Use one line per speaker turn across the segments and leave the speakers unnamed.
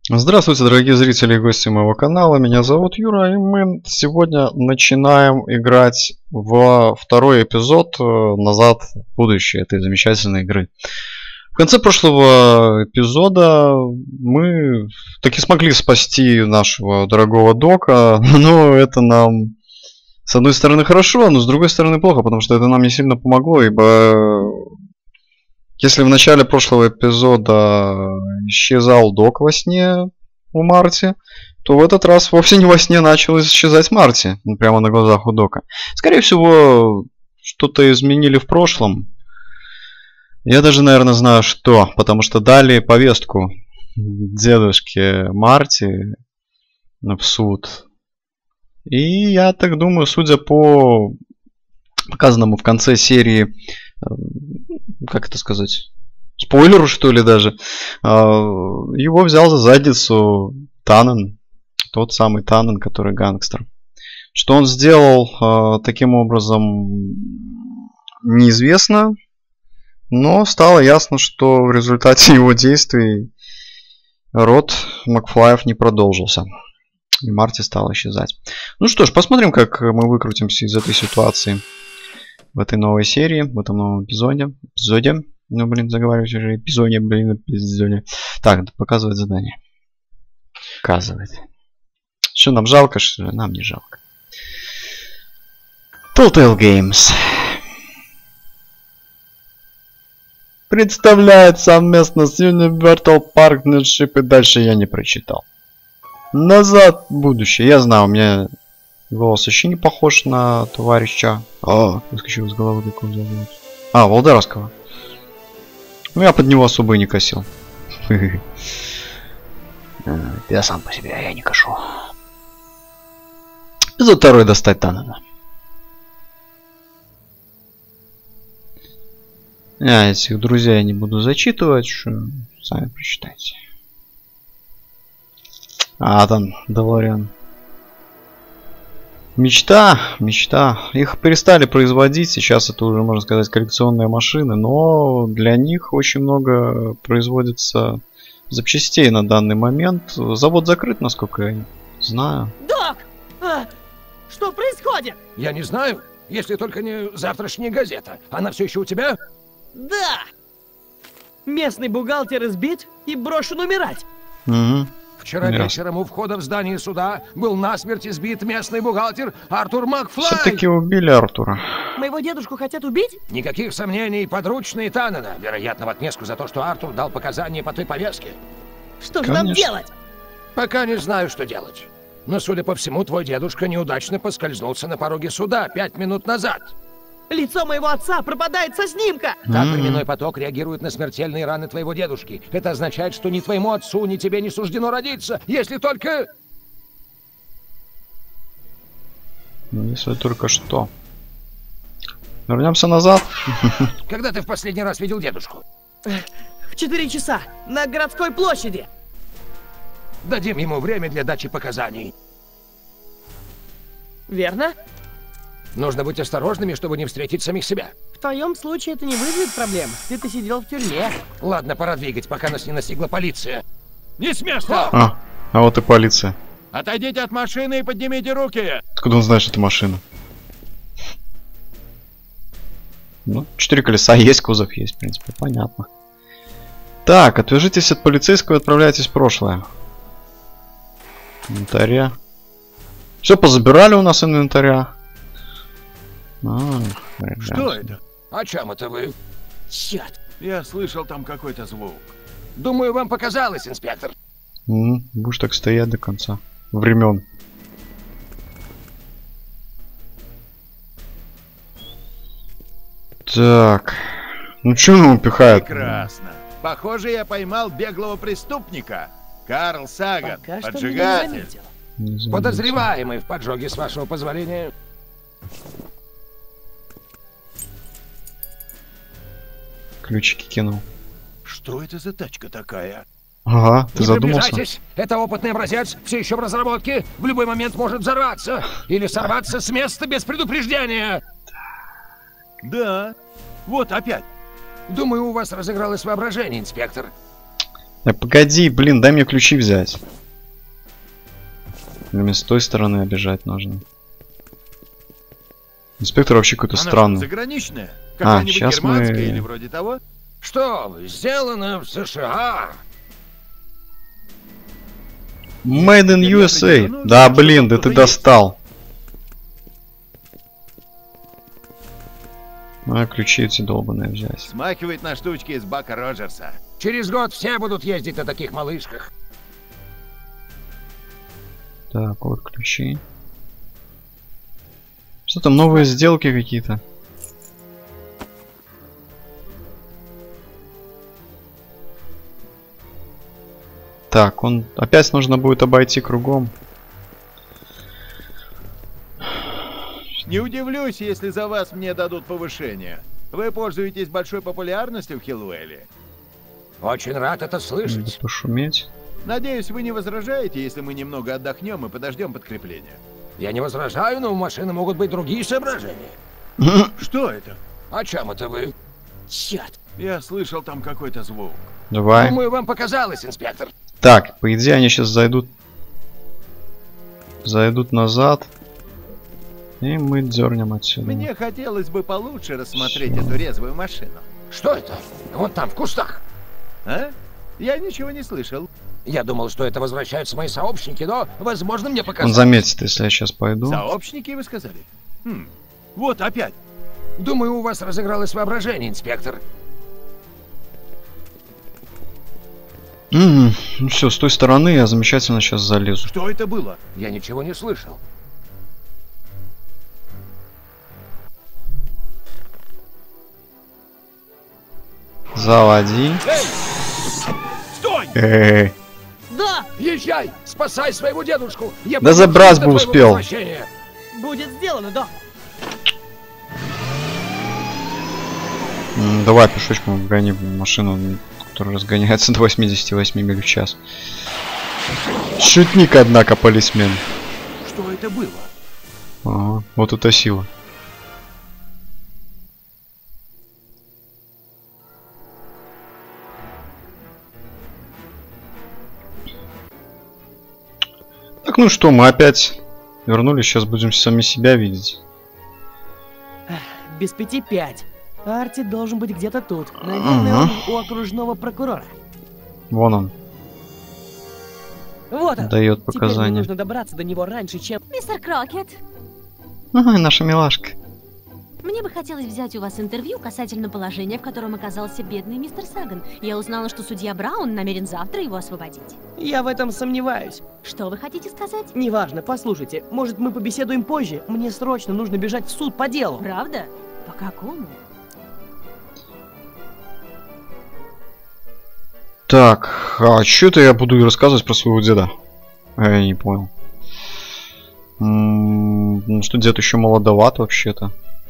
Здравствуйте, дорогие зрители и гости моего канала. Меня зовут Юра, и мы сегодня начинаем играть во второй эпизод «Назад в будущее» этой замечательной игры. В конце прошлого эпизода мы таки смогли спасти нашего дорогого Дока, но это нам с одной стороны хорошо, но с другой стороны плохо, потому что это нам не сильно помогло, ибо если в начале прошлого эпизода исчезал Док во сне у Марти, то в этот раз вовсе не во сне начал исчезать Марти, прямо на глазах у Дока. Скорее всего, что-то изменили в прошлом. Я даже, наверное, знаю что, потому что дали повестку дедушке Марти в суд. И я так думаю, судя по показанному в конце серии, как это сказать, спойлеру что ли даже, его взял за задницу Таннен, тот самый Таннен, который гангстер. Что он сделал таким образом, неизвестно, но стало ясно, что в результате его действий род Макфлаев не продолжился. И Марти стал исчезать. Ну что ж, посмотрим, как мы выкрутимся из этой ситуации в этой новой серии, в этом новом эпизоде. Ну, блин, заговариваюсь уже. Эпизоде. Так, показывать задание. Показывать. Что, нам жалко, что ли? Нам не жалко. Telltale Games представляет совместно с Universal Partnership, и дальше я не прочитал. Назад в будущее. Я знаю, у меня голос еще не похож на товарища. Выскочил из головы, как его зовут. Волдаровского. Ну, я под него особо и не косил. Я сам по себе, я не кошу. За второй достать Таннена. Этих друзей я не буду зачитывать, что сами прочитайте. Там Делориан. Мечта. Их перестали производить, сейчас это уже, можно сказать, коллекционные машины, но для них очень много производится запчастей на данный момент. Завод закрыт, насколько я знаю.
Док! Что происходит?
Я не знаю, если только не завтрашняя газета. Она все еще у тебя?
Да! Местный бухгалтер избит и брошен умирать.
Угу. Вчера вечером у входа в здание суда был насмерть избит местный бухгалтер Артур Макфлай.
Все-таки убили Артура.
Моего дедушку хотят убить?
Никаких сомнений, подручные Таннена. Вероятно, в отместку за то, что Артур дал показания по той повестке.
Что же нам делать?
Пока не знаю, что делать. Но, судя по всему, твой дедушка неудачно поскользнулся на пороге суда 5 минут назад.
Лицо моего отца пропадает со снимка!
Так временной поток реагирует на смертельные раны твоего дедушки. Это означает, что ни твоему отцу, ни тебе не суждено родиться, если только...
Если только что. Вернемся назад.
Когда ты в последний раз видел дедушку?
В 4 часа, на городской площади.
Дадим ему время для дачи показаний.
Верно?
Нужно быть осторожными, чтобы не встретить самих себя.
В твоем случае это не вызовет проблем. Ты сидел в тюрьме.
Ладно, пора двигать, пока нас не настигла полиция. Не с места!
А вот и полиция.
Отойдите от машины и поднимите руки!
Откуда он знает, что это машина? Ну, 4 колеса есть, кузов есть, в принципе, понятно. Так, отвяжитесь от полицейского и отправляйтесь в прошлое. Инвентаря. Все позабирали у нас инвентаря.
Что это?
О чем это вы?
Черт!
Я слышал там какой-то звук.
Думаю, вам показалось, инспектор.
Будешь так стоять до конца времен. Так. Ну что он упихает?
Прекрасно. Похоже, я поймал беглого преступника. Карл Саган,
Пока что
поджигатель.
Подозреваемый в поджоге, с вашего позволения.
Ключики кинул.
Что это за тачка такая?
Ага, ты
Не
задумался?
приближайтесь! Это опытный образец, все еще в разработке. В любой момент может взорваться. Или сорваться с места без предупреждения.
Да. Вот опять.
Думаю, у вас разыгралось воображение, инспектор.
Погоди, блин, дай мне ключи взять. Или мне с той стороны обижать нужно. Инспектор вообще какой-то
Она
странный.
заграничная? Какая-нибудь
сейчас
германская
мы-
или вроде того?
Что вы, сделано в США?
Made in
Теперь
USA.
определенно
Да,
узнаем,
блин,
что
да
там
ты
кто-то есть.
достал. А, ключи эти долбаные взять.
Смахивает на штучки из Бака Роджерса.
Через год все будут ездить на таких малышках.
Так, вот ключи. Что там, новые сделки какие-то? Так, он опять нужно будет обойти кругом.
Не удивлюсь, если за вас мне дадут повышение. Вы пользуетесь большой популярностью в Хиллуэлле.
Очень рад это
Надо
слышать.
пошуметь.
Надеюсь, вы не возражаете, если мы немного отдохнем и подождем подкрепления.
Я не возражаю, но у машины могут быть другие соображения.
Что это?
О чем это вы?
Черт.
Я слышал там какой-то звук.
Давай.
Думаю, вам показалось, инспектор.
Так, по идее они сейчас зайдут назад. И мы дернем отсюда.
Мне хотелось бы получше рассмотреть эту резвую машину.
Что это? Вон там, в кустах.
А? Я ничего не слышал.
Я думал, что это возвращаются мои сообщники, но, возможно, мне
Он
показалось.
заметит, если я сейчас пойду.
Сообщники, вы сказали? Вот опять.
Думаю, у вас разыгралось воображение, инспектор.
Ну все, с той стороны я замечательно сейчас залезу.
Что это было?
Я ничего не слышал.
Заводи.
Эй! Стой!
Да,
Езжай! Спасай своего дедушку! Я
Да забрать бы
до твоего
успел.
возвращения.
будет сделано, да.
Давай пешочком гони машину, которая разгоняется до 88 миль в час. Шутник, однако, полисмен.
Что это было?
Ага, вот это сила. Так, ну что, мы опять вернулись, сейчас будем сами себя видеть.
Без 5:05. Арти должен быть где-то тут. Наверное, он у окружного прокурора.
Вон он,
Вот он.
дает
Теперь мне
показания.
нужно добраться до него раньше, чем...
Мистер Крокет,
Ага, наша милашка.
мне бы хотелось взять у вас интервью касательно положения, в котором оказался бедный мистер Саган. Я узнала, что судья Браун намерен завтра его освободить.
Я в этом сомневаюсь.
Что вы хотите сказать?
Неважно, послушайте, может мы побеседуем позже? Мне срочно нужно бежать в суд по делу.
Правда? По какому?
Так, а что-то я буду рассказывать про своего деда. Я не понял. Ну что, дед еще молодоват вообще-то.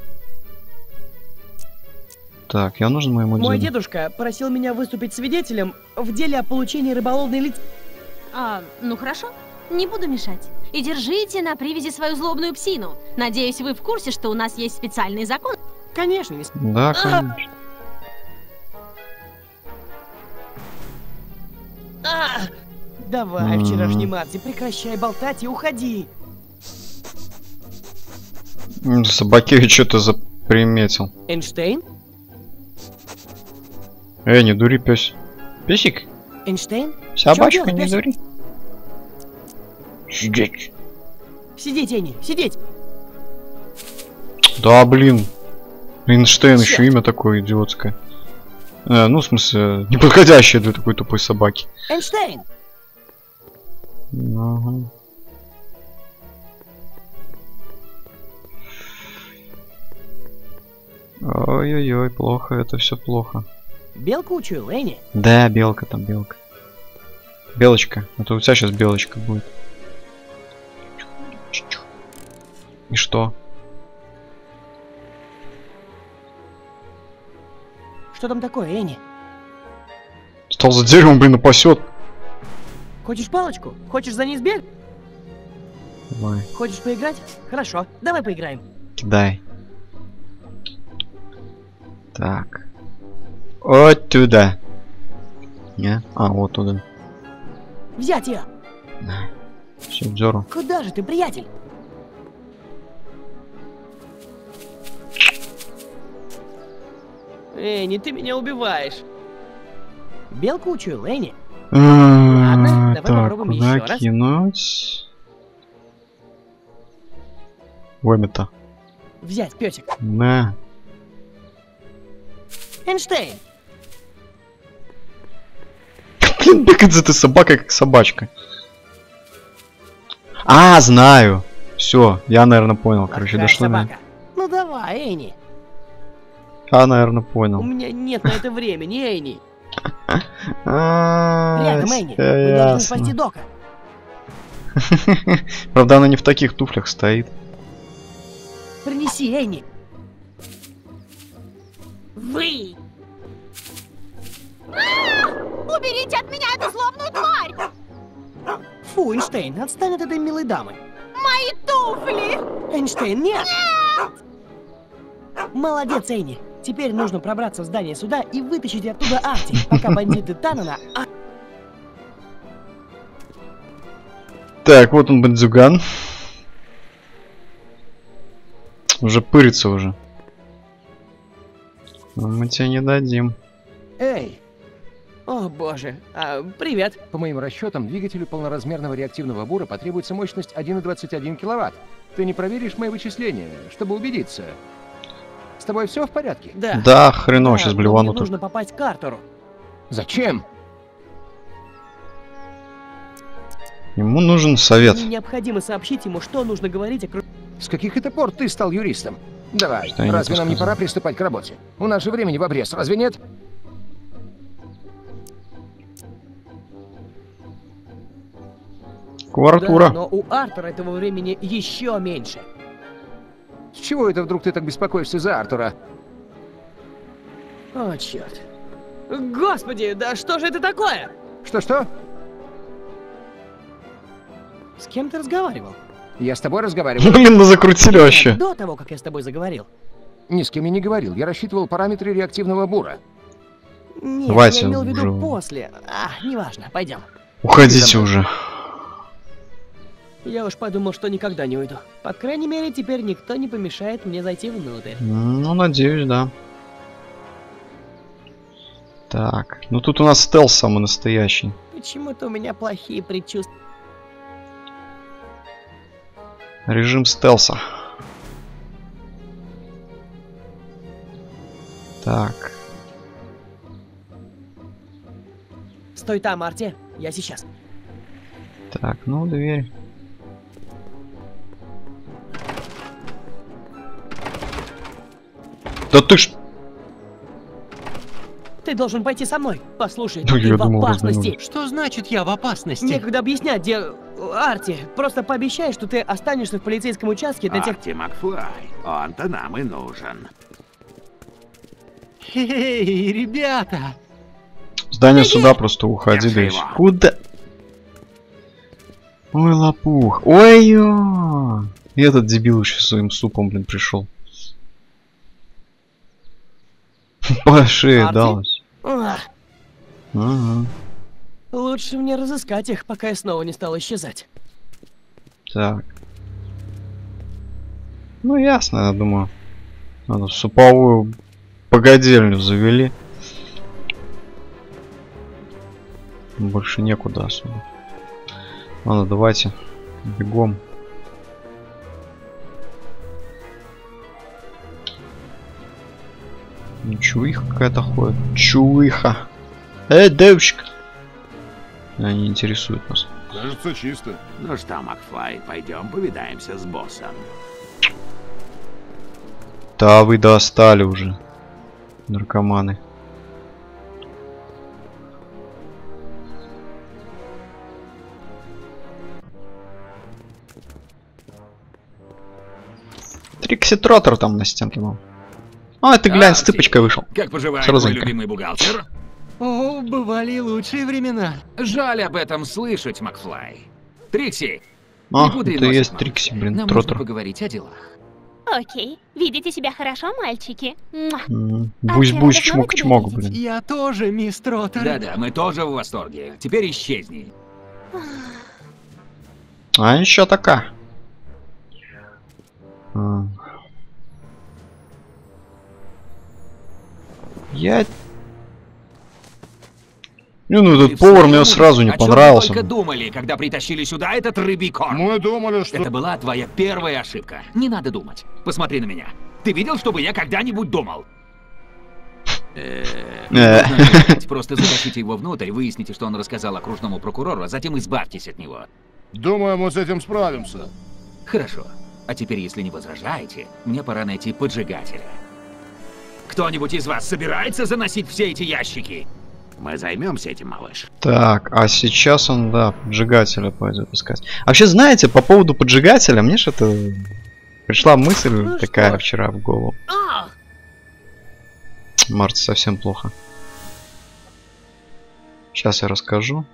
Так, я нужен моему
Мой
деду.
дедушка просил меня выступить свидетелем в деле о получении рыболовной лицензии.
Ну хорошо, не буду мешать. И держите на привязи свою злобную псину. Надеюсь, вы в курсе, что у нас есть специальный закон.
Конечно, мисс.
Да, конечно.
Давай, вчерашний Марти, прекращай болтать и уходи.
Собакевич что-то заприметил.
Эйнштейн?
Не дури, пес. Песик?
Эйнштейн?
Собачка,
делать,
не
песик?
дури. Сидеть.
Сидеть, Энни, сидеть.
Да, блин. Эйнштейн, еще
Черт.
имя такое идиотское. Ну, в смысле, неподходящее для такой тупой собаки.
Эйнштейн!
Ага. Ой-ой-ой, плохо, это все плохо.
Белку учуял, Энни?
Да, белка там, белка. Белочка, а то у тебя сейчас белочка будет. И что?
Что там такое, Энни?
Стал за деревом, блин, напасет.
Хочешь палочку? Хочешь за ней сбегать?
Давай,
Хочешь поиграть? Хорошо, давай поиграем.
кидай. Так. Вот туда. Не? А, вот туда.
Взять ее!
Все, дёру.
Куда же ты, приятель? Энни, ты меня убиваешь. Белку учуял, Энни. Ладно, давай
Так,
попробуем
куда
еще раз.
кинуть? Вомита.
Взять, песик.
На.
Эйнштейн!
Блин, бегает за этой собакой, как собачка. А, знаю. Все, я, наверное, понял. Короче,
Плохая
дошло.
собака. Ну давай, Энни.
Я, наверное,
У
понял.
меня нет на это времени, Энни.
А,
Рядом, Энни.
всё
Мы должны
ясно.
спасти Дока.
Правда, она не в таких туфлях стоит.
Принеси, Энни. Вы!
Уберите от меня эту злобную тварь!
Фу, Эйнштейн, отстань от этой милой дамы.
Мои туфли!
Эйнштейн, нет! Молодец, Энни. Теперь нужно пробраться в здание суда и вытащить оттуда Арти, пока бандиты Танана...
Так, вот он, бандюган. Уже пырится уже. Но мы тебе не дадим.
Эй! О боже, привет.
По моим расчетам, двигателю полноразмерного реактивного бура потребуется мощность 1,21 киловатт. Ты не проверишь мои вычисления, чтобы убедиться? С тобой все в порядке?
Да.
Да, хреново, сейчас
но
блевану
мне
тут.
нужно попасть к Артуру.
Зачем?
Ему нужен совет.
Мне необходимо сообщить ему, что нужно говорить о...
С каких это пор ты стал юристом? Давай,
Что я не
разве нам не
сказал?
пора приступать к работе? У нас же времени в обрез, разве нет?
Квартура.
Да, но у Артура этого времени еще меньше.
С чего это вдруг ты так беспокоишься за Артура?
О, черт. Господи, да что же это такое?
Что-что?
С кем ты разговаривал?
Я с тобой разговариваю.
Блин, мы закрутили вообще.
До того, как я с тобой заговорил.
Ни с кем я не говорил. Я рассчитывал параметры реактивного бура.
Нет,
Давайте
я имел в виду
уже.
после. неважно, пойдем.
Уходите уже.
Я уж подумал, что никогда не уйду. По крайней мере, теперь никто не помешает мне зайти внутрь.
Ну, надеюсь, да. Так, ну тут у нас стелс самый настоящий.
Почему-то у меня плохие предчувствия.
Режим стелса. Так.
Стой там, Арти. Я сейчас.
Так, ну дверь. Да ты ж...
Ты должен пойти со мной. Послушай,
Ну,
ты
я
в
думал,
опасности.
развернулись.
Что значит я в опасности?
Некогда объяснять, где... Арти, просто пообещай, что ты останешься в полицейском участке до тех...
Арти Макфлай, он-то нам и нужен.
Эй, ребята!
Здание суда, просто уходи,
Держи
да и
его.
всё. Куда? Ой, лопух. Ой-ё! И этот дебил еще своим супом, блин, пришел. По шее
Арти?
далось.
Ах,
Ага.
лучше мне разыскать их, пока я снова не стал исчезать.
Так. Ну, ясно, я думаю. Надо суповую погодельню завели. Больше некуда особо. Ладно, давайте бегом. Ну, чуиха какая-то ходит. Чуиха. Девочка. Она не интересует нас.
Кажется, чисто.
Ну что, Макфлай, пойдем повидаемся с боссом.
Да вы достали уже. Наркоманы. Трикситротор там на стенке был. А, ты глянь, с цыпочкой вышел.
Как поживает
С
мой
розонькой.
любимый бухгалтер?
О, бывали лучшие времена.
Жаль об этом слышать, Макфлай. Трикси,
А,
не пудри
это и
носик,
есть
Макфлай.
Трикси, блин,
Нам нужно
тротор.
поговорить о делах.
Окей. Видите себя хорошо, мальчики?
Бусь-бусь, чмок-чмок, блин.
Я тоже, мисс Троттер.
Да-да, мы тоже в восторге. Теперь исчезни.
А еще такая. Я... Ну, этот повар мне сразу не понравился.
Мы только думали, когда притащили сюда этот рыбий корм.
Мы думали, что...
Это была твоя первая ошибка. Не надо думать. Посмотри на меня. Ты видел, чтобы я когда-нибудь думал? Просто затащите его внутрь, выясните, что он рассказал окружному прокурору, а затем избавьтесь от него.
Думаю, мы с этим справимся.
Хорошо. А теперь, если не возражаете, мне пора найти поджигателя. Кто-нибудь из вас собирается заносить все эти ящики? Мы займемся этим, малыш.
Так, а сейчас он, да, поджигателя пойдет искать. А вообще, знаете, по поводу поджигателя, мне же это... Пришла мысль такая вчера в голову. Марте совсем плохо. Сейчас я расскажу.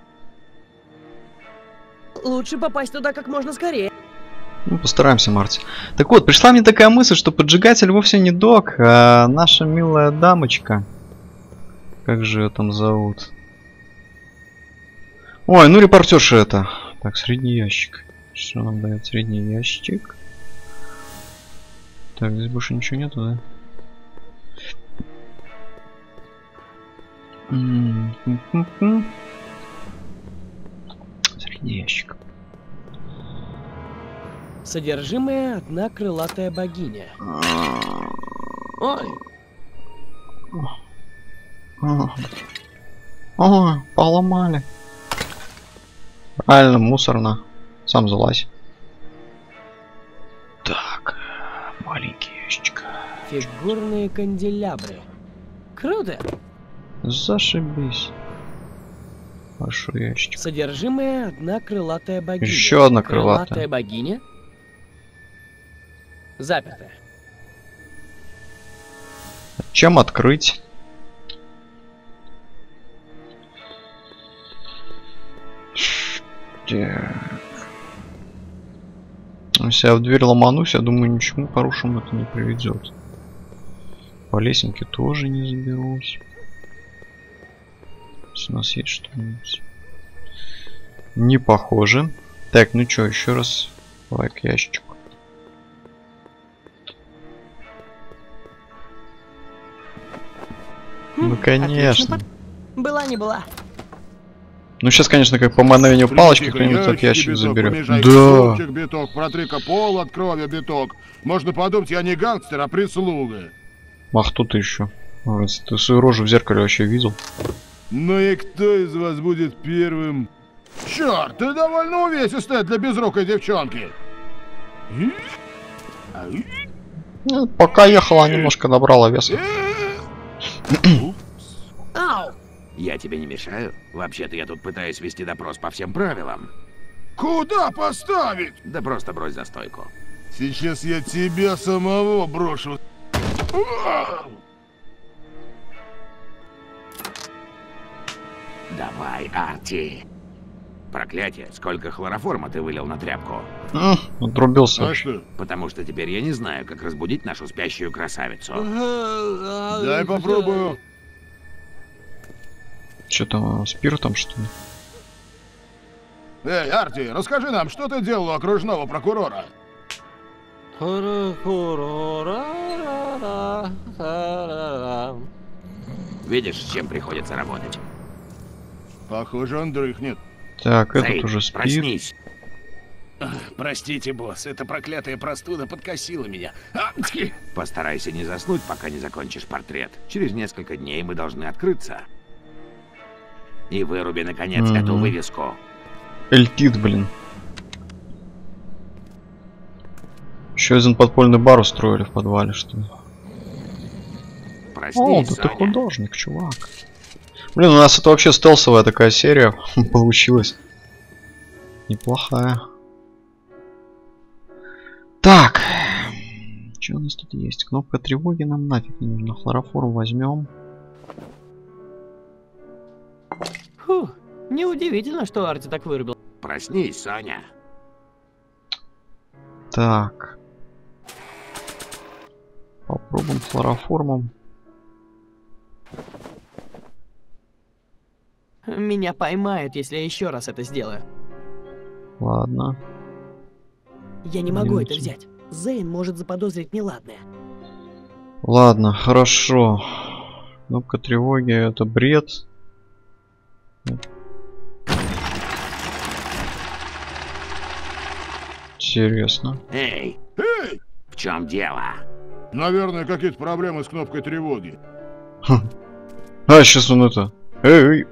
Лучше попасть туда как можно скорее.
Ну, постараемся, Марти. Так вот, пришла мне такая мысль, что поджигатель вовсе не Док, а наша милая дамочка. Как же ее там зовут? Ой, ну репортерша это. Так, средний ящик. Что нам дает средний ящик? Так, здесь больше ничего нету, да? Средний ящик.
Содержимое одна крылатая богиня. Ой.
Ой, поломали. Правильно, мусорно. Сам залазь. Так, маленький ящик.
Фигурные канделябры. Круто.
Зашибись. Большой ящик.
Содержимое одна крылатая богиня.
Еще одна крылатая.
Крылатая богиня. Запертая.
Чем открыть? Если я в дверь ломанусь, я думаю, ничему хорошему это не приведет. По лесенке тоже не заберусь. У нас есть что-нибудь? Не похоже. Так, ну что, еще раз. Давай к ящичку. Ну конечно.
Была не была.
Ну сейчас, конечно, как по мановению палочки кто-нибудь этот ящик заберет. Да.
Биток, протри-ка пол от крови, биток. Можно подумать, я не гангстер, а прислуга.
Ах, тут еще. Ты свою рожу в зеркале вообще видел?
Ну и кто из вас будет первым? Черт, ты довольно увесистая для безрукой девчонки.
Ну, пока ехала, немножко набрала веса.
Ау!
Я тебе не мешаю? Вообще-то я тут пытаюсь вести допрос по всем правилам.
Куда поставить?
Да просто брось за стойку.
Сейчас я тебя самого брошу.
Давай, Арти. Проклятие, сколько хлороформа ты вылил на тряпку?
Отрубился.
А что?
Потому что теперь я не знаю, как разбудить нашу спящую красавицу.
Дай попробую.
Что там, спиртом, что ли?
Эй, Арти, расскажи нам, что ты делал у окружного прокурора?
Видишь, с чем приходится работать?
Похоже, он дрыхнет.
Так, этот
Зейд,
уже спит.
проснись.
Простите, босс, эта проклятая простуда подкосила меня.
Постарайся не заснуть, пока не закончишь портрет. Через несколько дней мы должны открыться. И выруби, наконец, эту вывеску.
Эльтит, блин. Еще один подпольный бар устроили в подвале, что ли? О,
Проснись,
да ты
Соня.
художник, чувак. Блин, у нас это вообще стелсовая такая серия получилась. Неплохая. Так. Что у нас тут есть? Кнопка тревоги нам нафиг не нужна. Хлороформ возьмем.
Фу, неудивительно, что Арти так вырубил.
Проснись, Соня.
Так. Попробуем хлороформом.
Меня поймают, если я еще раз это сделаю.
Ладно.
Я не могу это взять. Зейн может заподозрить неладное.
Ладно, хорошо. Кнопка тревоги — это бред. Интересно.
Эй! В чем дело?
Наверное, какие-то проблемы с кнопкой тревоги.
А, сейчас он это... Эй,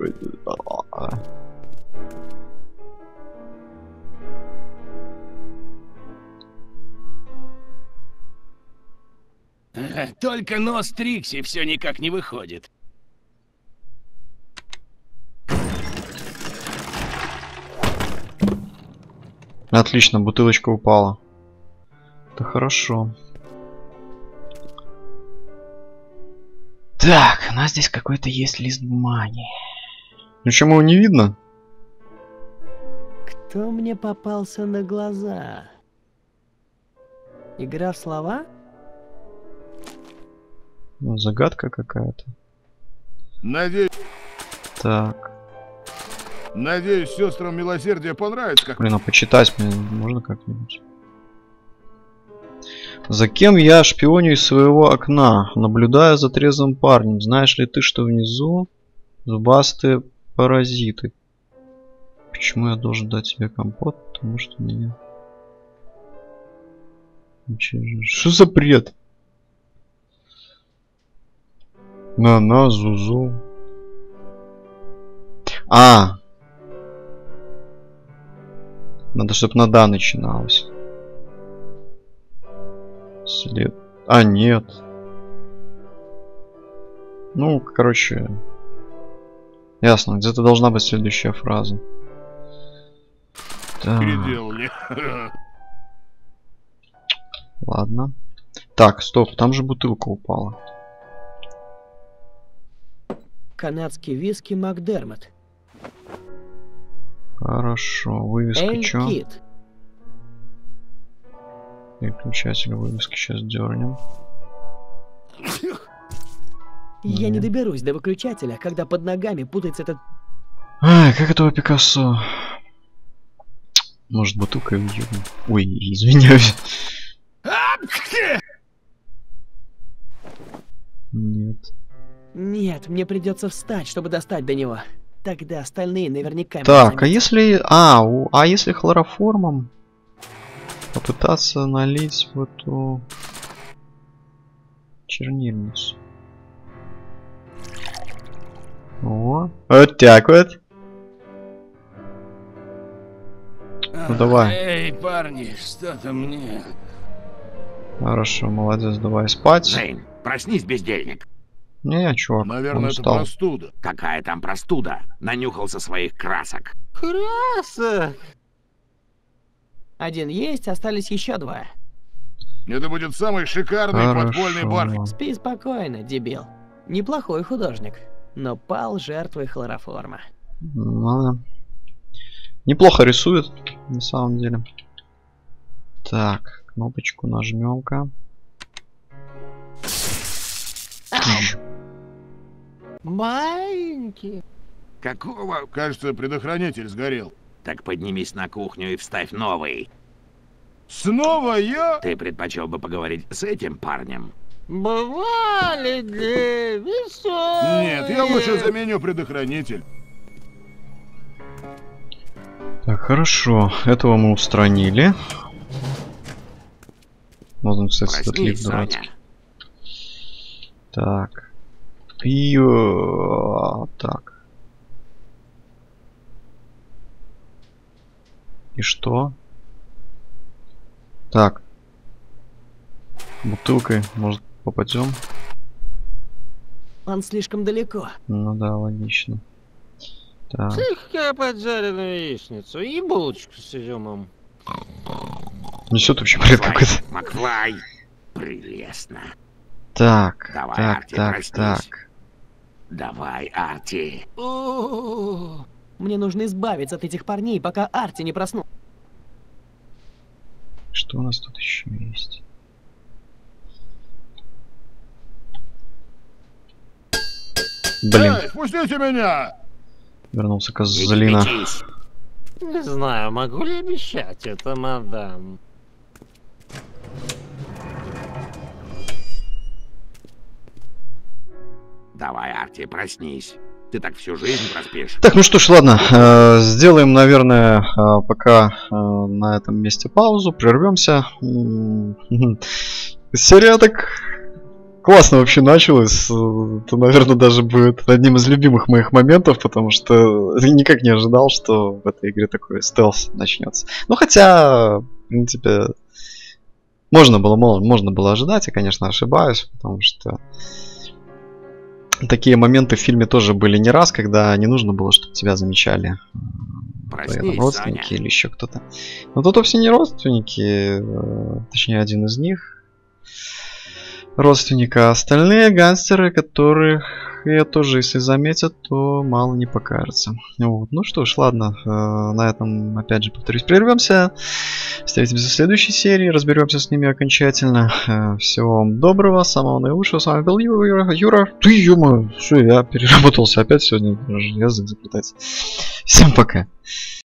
Только нос Трикси все никак не выходит.
Отлично, бутылочка упала. Это хорошо. Так, у нас здесь какой-то есть лист бумаги. Почему его не видно?
Кто мне попался на глаза? Игра в слова?
Ну, загадка какая-то.
Надеюсь,
Так.
сестрам милосердия понравится, как...
Блин, а почитать мне можно как-нибудь? За кем я шпионю из своего окна, наблюдая за трезвым парнем? Знаешь ли ты, что внизу зубастые паразиты? Почему я должен дать тебе компот? Потому что меня... Что за бред? На, Зузу. А! Надо, чтобы на «да» начиналось. След... А, нет. Ну, короче... Ясно, где-то должна быть следующая фраза. Так.
Переделали.
Ладно. Так, стоп, там же бутылка упала.
Канадский виски Макдермот.
Хорошо, вывеска
Эль
чё?
Кит.
Переключатель вывески сейчас дернем.
Я не доберусь до выключателя, когда под ногами путается этот...
Ай, как этого Пикассо? Может, бутылкой въебну? Ой, извиняюсь. Нет.
Нет, мне придется встать, чтобы достать до него. Тогда остальные наверняка... меня
Так, а
заметят.
если... А если хлороформом попытаться налить в эту чернильницу? О, вот так вот. Ну давай.
Эй, парни, что-то мне...
Хорошо, молодец, давай спать.
Зейн, проснись, бездельник.
Не, чувак, он
Наверное, это
устал.
простуда.
Какая там простуда? Нанюхался своих красок.
Красок! Один есть, остались еще два.
Это будет самый шикарный подпольный бар.
Хорошо.
Спи спокойно, дебил. Неплохой художник, но пал жертвой хлороформа.
Ладно. Неплохо рисует, на самом деле. Так, кнопочку нажмем-ка.
Маленький.
Какого?
Кажется, предохранитель сгорел.
Так поднимись на кухню и вставь новый.
Снова я?
Ты предпочел бы поговорить с этим парнем?
Бывали ли веселые?
Нет, я лучше заменю предохранитель.
Так, хорошо. Этого мы устранили. Вот он, кстати, этот
Проснись,
лифт дурацкий.
Соня.
Так. Так. И что? Так. Бутылкой, может, попадем?
Он слишком далеко.
Ну да, логично. Так.
Слегка поджаренную яичницу и булочку с изюмом.
Несет вообще бред какой-то.
Макфлай. Прелестно.
Так,
Давай,
так,
Арти,
так,
проснись.
так.
Давай, Арти.
Мне нужно избавиться от этих парней, пока Арти не проснул.
Что у нас тут еще есть? Блин.
Эй, пустите меня!
Вернулся козлина.
Не знаю, могу ли обещать это, мадам.
Давай, Арти, проснись. Ты так всю жизнь проспишь.
Так, ну что ж, ладно. Сделаем, наверное, пока на этом месте паузу. Прервемся. Серия так классно вообще началась. Это, наверное, даже будет одним из любимых моих моментов, потому что никак не ожидал, что в этой игре такой стелс начнется. Ну, хотя, в принципе, можно было ожидать, я, конечно, ошибаюсь, потому что такие моменты в фильме тоже были не раз, когда не нужно было, чтобы тебя замечали.
Проснись,
Родственники
Саня.
или еще кто-то. Но тут вовсе не родственники, точнее один из них. Родственника, а остальные гангстеры, которых я тоже, если заметят, то мало не покажется. Вот. Ну что ж, ладно, на этом, опять же, повторюсь, прервемся. Встретимся в следующей серии, разберемся с ними окончательно. Всего вам доброго, самого наилучшего. С вами был Юра. Ты, ё-моё, что, я переработался опять сегодня, язык заплетается. Всем пока.